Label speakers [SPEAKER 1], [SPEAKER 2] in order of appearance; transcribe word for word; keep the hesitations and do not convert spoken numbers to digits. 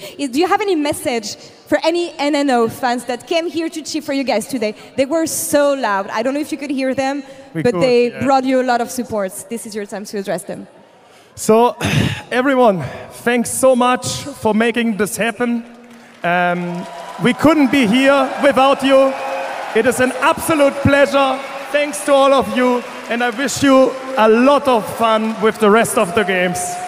[SPEAKER 1] Do you have any message for any N N O fans that came here to cheer for you guys today? They were so loud. I don't know if you could hear them, we but could, they yeah. brought you a lot of support. This is your time to address them.
[SPEAKER 2] So, everyone, thanks so much for making this happen. Um, we couldn't be here without you. It is an absolute pleasure. Thanks to all of you, and I wish you a lot of fun with the rest of the games.